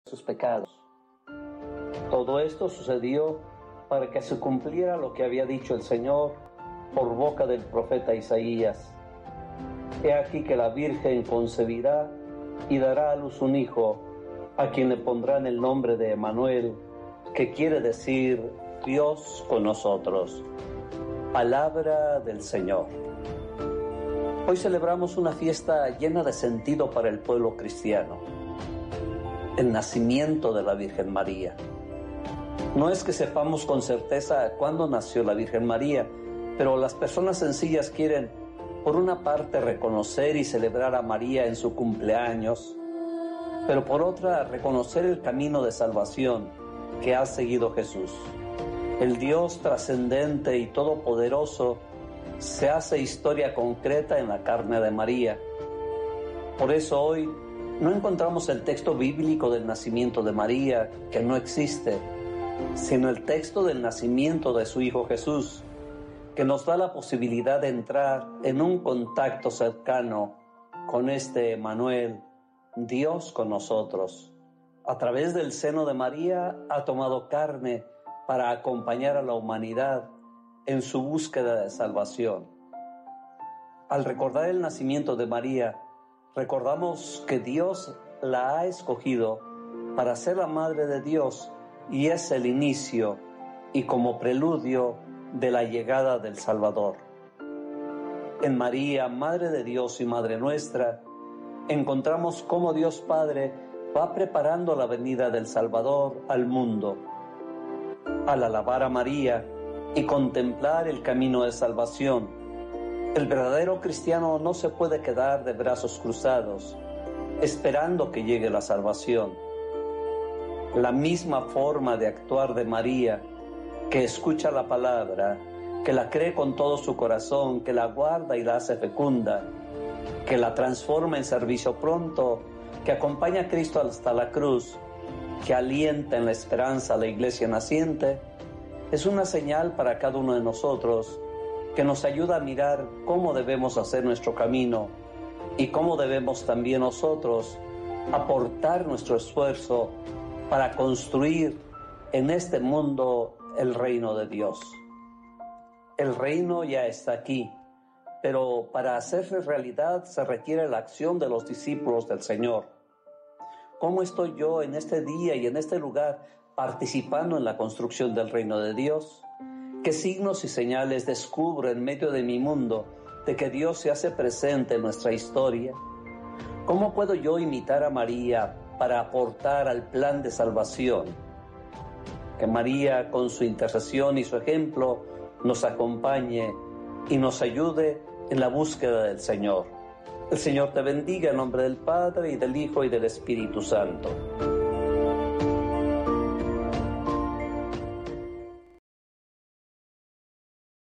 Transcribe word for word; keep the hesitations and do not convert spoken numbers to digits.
sus pecados. Todo esto sucedió para que se cumpliera lo que había dicho el Señor por boca del profeta Isaías. He aquí que la Virgen concebirá y dará a luz un hijo, a quien le pondrán el nombre de Emmanuel, que quiere decir Dios con nosotros. Palabra del Señor. Hoy celebramos una fiesta llena de sentido para el pueblo cristiano, el nacimiento de la Virgen María. No es que sepamos con certeza cuándo nació la Virgen María, pero las personas sencillas quieren, por una parte, reconocer y celebrar a María en su cumpleaños, pero por otra, reconocer el camino de salvación que ha seguido Jesús. El Dios trascendente y todopoderoso se hace historia concreta en la carne de María. Por eso hoy no encontramos el texto bíblico del nacimiento de María, que no existe, sino el texto del nacimiento de su Hijo Jesús, que nos da la posibilidad de entrar en un contacto cercano con este Emmanuel, Dios con nosotros. A través del seno de María ha tomado carne para acompañar a la humanidad en su búsqueda de salvación. Al recordar el nacimiento de María, recordamos que Dios la ha escogido para ser la Madre de Dios y es el inicio y como preludio de la llegada del Salvador. En María, Madre de Dios y Madre nuestra, encontramos cómo Dios Padre va preparando la venida del Salvador al mundo. Al alabar a María y contemplar el camino de salvación, el verdadero cristiano no se puede quedar de brazos cruzados, esperando que llegue la salvación. La misma forma de actuar de María, que escucha la palabra, que la cree con todo su corazón, que la guarda y la hace fecunda, que la transforma en servicio pronto, que acompaña a Cristo hasta la cruz, que alienta en la esperanza a la iglesia naciente, es una señal para cada uno de nosotros que nos ayuda a mirar cómo debemos hacer nuestro camino y cómo debemos también nosotros aportar nuestro esfuerzo para construir en este mundo el reino de Dios. El reino ya está aquí, pero para hacerse realidad se requiere la acción de los discípulos del Señor. ¿Cómo estoy yo en este día y en este lugar participando en la construcción del reino de Dios? ¿Qué signos y señales descubro en medio de mi mundo de que Dios se hace presente en nuestra historia? ¿Cómo puedo yo imitar a María para aportar al plan de salvación? Que María, con su intercesión y su ejemplo, nos acompañe y nos ayude en la búsqueda del Señor. El Señor te bendiga en nombre del Padre, y del Hijo, y del Espíritu Santo.